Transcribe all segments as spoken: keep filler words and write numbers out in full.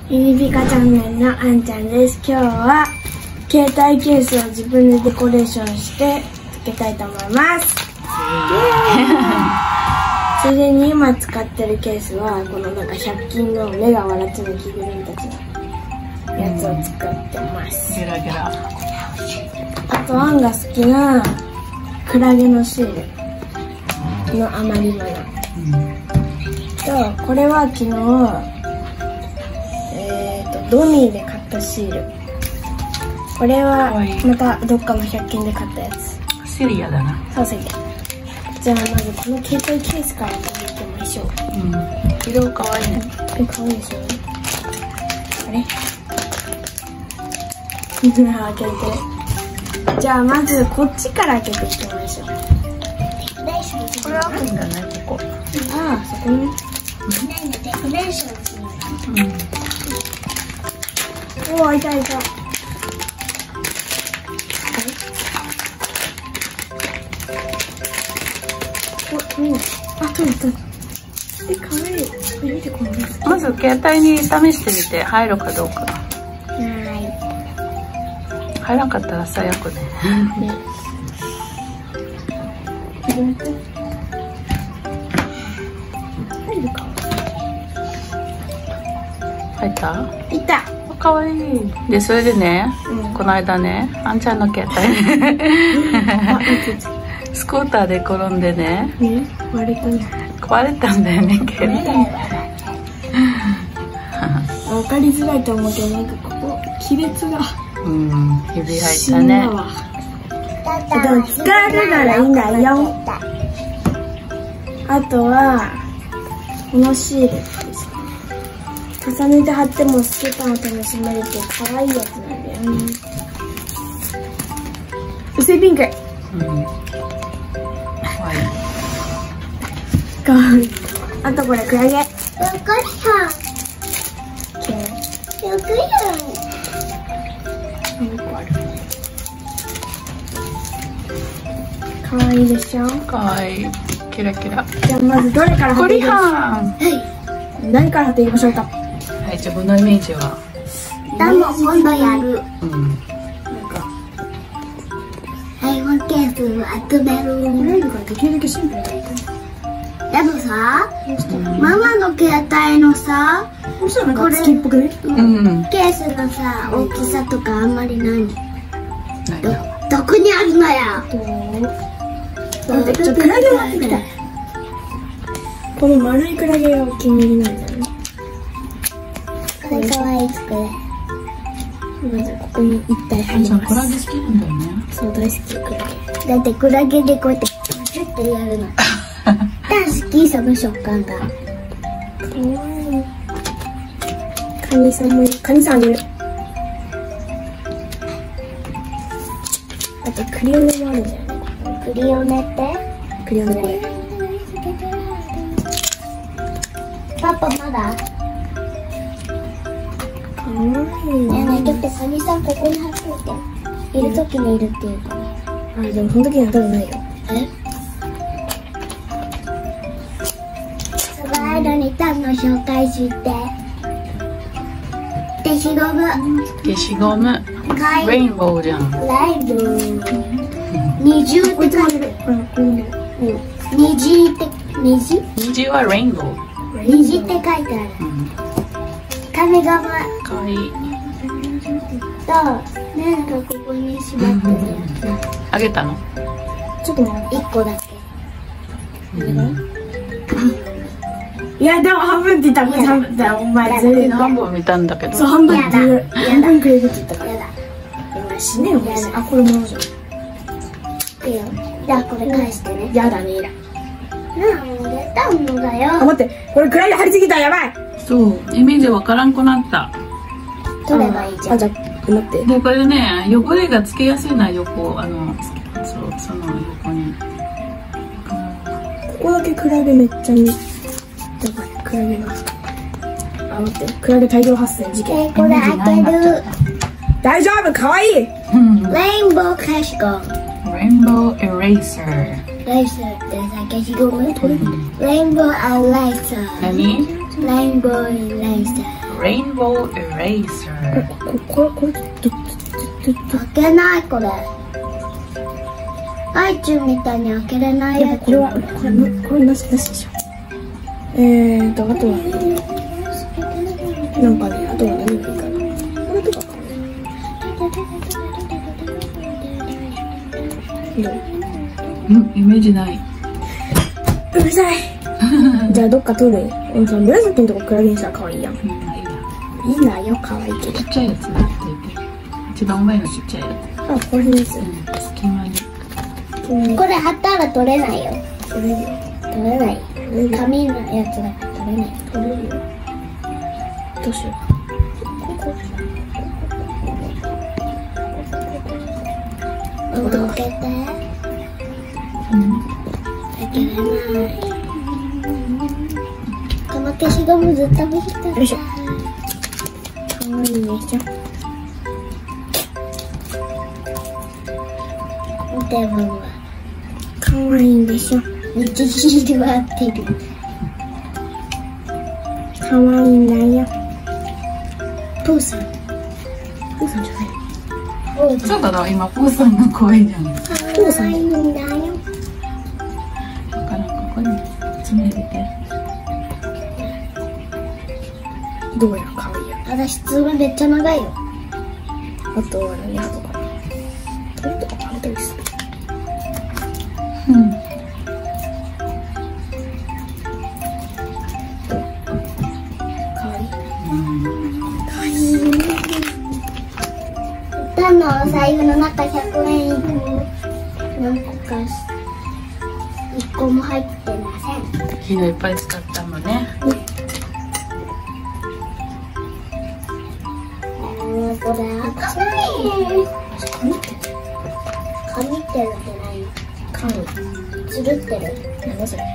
ミニピカチャンネルのあんちゃんです。今日は携帯ケースを自分でデコレーションしてつけたいと思います。ついでに今使ってるケースはこのなんかひゃく均の目が笑ってる着ぐるみたちのやつを作ってます。 ゲラゲラ。 あとアンが好きなクラゲのシールの余り物、うん、とこれは昨日えーとドミーで買ったシール。これはまたどっかのひゃく均で買ったやつ。 セリアだな。 そうセリア。じゃあまずこの携帯ケースから見ていきましょう。 うん、色かわいいね。 え、かわいいでしょ。あれ開けて。じゃあまずこっちから開けていきましょう。 これは開くんだね、ここ。 ああ、そこに。 デコレーションする。 うん。おお、いたいた。お、うん。あ、取れた。え、かわいい。これ見てこの。 まず携帯に試してみて入るかどうか。 はい。 入らなかったら最悪ね。ね。 入るか。 入った？ いた。 かわいい。でそれでね、うん、この間ね、あんちゃんの携帯ねスクーターで転んでね、 ね、割れたね。 壊れたんだよね、携帯。 わかりづらいと思うけど、なんかここ亀裂が。 うん、ひび入ったね。 でも使えるならいいんだよ。あとはこのシールです。重ねて貼っても透け感を楽しめるって可愛いやつなんだよね。薄いピンク。 うん。可愛い。 かわいい。あとこれクラゲ。 よくやん。よくやん。 かわいいでしょ。 かわいい。キラキラ。 じゃあまずどれから貼っていきましょう。何から貼っていきましょうか。 はい、自分のイメージは。 ダム今度やる。 うん。 なんか。 iPhone ケース集める。 これができるだけシンプルだった。 でもさ、ママの携帯のさ、 これ月っぽくね。 うん。 ケースのさ、大きさとかあんまりない。ど、どこにあるのや。 待って、ちょっとクラゲを貼ってきたい。この丸いクラゲがお気に入りなんだよね。 これかわいい作れ。 まずここに一体入ります。 クラゲ好きなんだよね。 そう、大好きクラゲ。 だってクラゲでこうやってキュッてやるの。大好き、その食感が。 かわいい。カニさんもいる。カニさんあげる。あとクリオネもあるんだよね。 クリオネってクリオネこれ。 パパまだ？ かわいい。 ねえねえ、ちょっとカニさんここに貼っといて。いるときにいるっていうかね。 あ、でもその時には多分ないよ。 え？その間にタンの紹介して。消しゴム。 消しゴム。レインボーじゃん。 レインボー。二重って書いてある。虹って、虹？ 虹はレインボー。 虹って書いてある。紙ゴム。 かわいい。 と、なんかここに縛ってるやつ。 あげたの？ ちょっと待って。 一個だけ。 いや、でも半分って言ったら半分だよ。お前全然半分見たんだけど。 そう、半分って言う。半分くれるって言ったから。 やだ。 お前死ねよ、マジで。あ、これもらうじゃん。 いいよ。じゃあこれ返してね。 やだね、イラ。 なんでタンのだよ。 あ、待って。これクラゲ貼りすぎたらやばい。 そう、イメージわからんくなった。 取ればいいじゃん。 あ、じゃあ、待って。 で、これね、汚れがつけやすいな、横、あの、そう、その横に。 ここだけクラゲめっちゃに。やばい、クラゲが。あ、待って。クラゲ大量発生事件。 えー、これ開ける。 大丈夫、かわいい。 レインボー消しゴム。 レインボーエレーサー。 レイサーってさ、消しゴム。レインボーアライサー。 何？ レインボーエレイサー。 Rainbow Eraser。 これ、これ、 開けないこれ。アイチュンみたいに開けれないやつ。 これは、これ、これなしなしでしょ。えーと、あとは、なんかね、あとは何がいいかな。これとかかな。どう？ うん、イメージない。 うるさい。じゃあどっか取る？うん、その紫のとこクラゲにしたら可愛いやん。 うん、いいな。 いいなよ、可愛いけど。 ちっちゃいやつだって言って。一番上のちっちゃいやあ、これです。 つ。うん、隙間に。 これ貼ったら取れないよ。 取れるよ。 取れない。紙のやつだから取れない。 取れるよ。どうしよう。 開けて。 うん。 開けれない。この消しゴムずっと見てた。 よいしょ。かわいいでしょ。 見てママ。 かわいいでしょ。 めっちゃヒール合ってる。 かわいいんだよ。 プーさん。 プーさんじゃない。 そうだな、今プーさんの声じゃん。 プーさんいいんだよ。 だからここに詰めてて。 どうやらかわいいや。 私爪めっちゃ長いよ。 あとは何あとかな。鳥とか食べたりする。 うん。 かわいい。 かわいい。歌のお財布の中ひゃくえん何個かいっこも入ってません。 昨日いっぱい使ったもんね。 うん、これ赤い。 紙って紙ってるってないの？ 紙。 つるってる。 なんだそれ。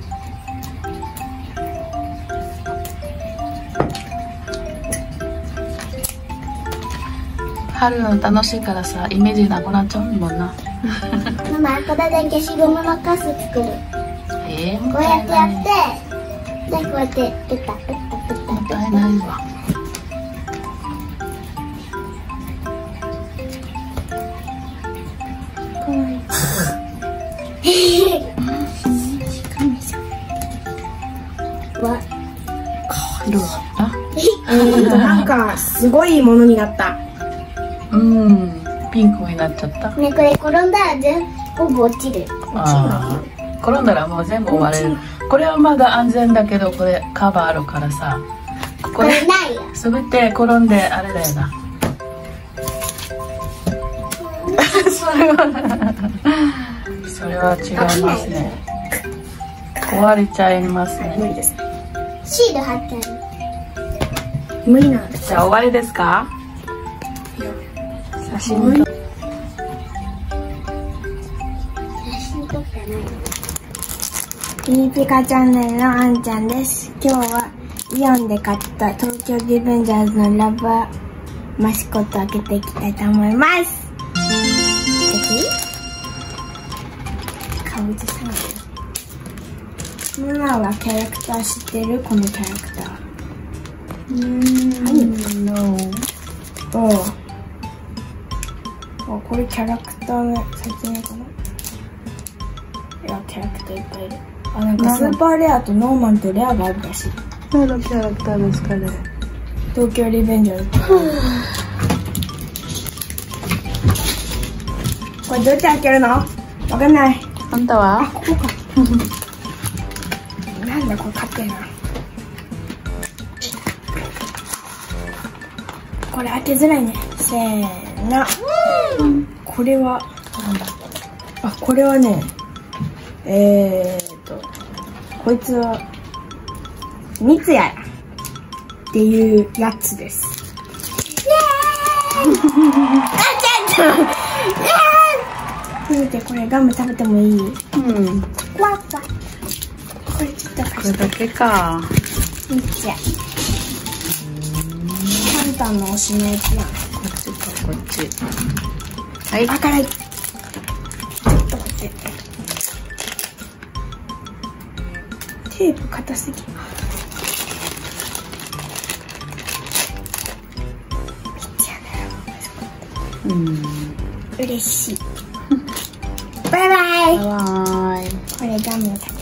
春の楽しいからさ、イメージなくなっちゃうもんな。 ママ、これで消しゴムのカス作る。 えー、 こうやってやって、で、こうやって、ペタペタペタもったいないわ。 かわいい。 わ、 どうだった？ えーと、なんか、すごいものになった。 うん、ピンクになっちゃった。 ね、これ転んだら全部落ちる。 ああ、転んだらもう全部割れる。これはまだ安全だけど、これカバーあるからさ。ここれないよ。 滑って転んであれだよな。それはそれは違いますね。壊れちゃいますね。 無理ですね。 シール貼ってある。 無理なんです。 じゃあ終わりですか？写真撮写真撮ってない。 ピーピカチャンネルのあんちゃんです。今日はイオンで買った東京リベンジャーズのラバーマスコットを開けていきたいと思います。開けていい？顔映さないで。ママはキャラクター知ってる？このキャラクター。 うーん、No。 おう。あ、これキャラクターの説明かな。いや、キャラクターいっぱいいる。あ、なんかスーパーレアとノーマルとレアがあるらしい。 何のキャラクターですかね。 東京リベンジャーズ。これどうやって開けるの？わかんない。 あんたは？ ここか。なんだこれ買ってんな。これ開けづらいね。せーの。これは、なんだ。あ、これはね、えーっと、こいつは、三ツ矢っていうやつです。イエーイ！あ、ちゃんと！見て、これガム食べてもいい？ うん。 わっぱ。これちょっと貸して。 これだけか。 三ツ矢。パンタンの推しのやつな。 こっちか、こっち。はい。 あ、辛い。ちょっと待って。テープ硬すぎ。 うん、 嬉しい。バイバイ。 バイバイ。 これガムだ。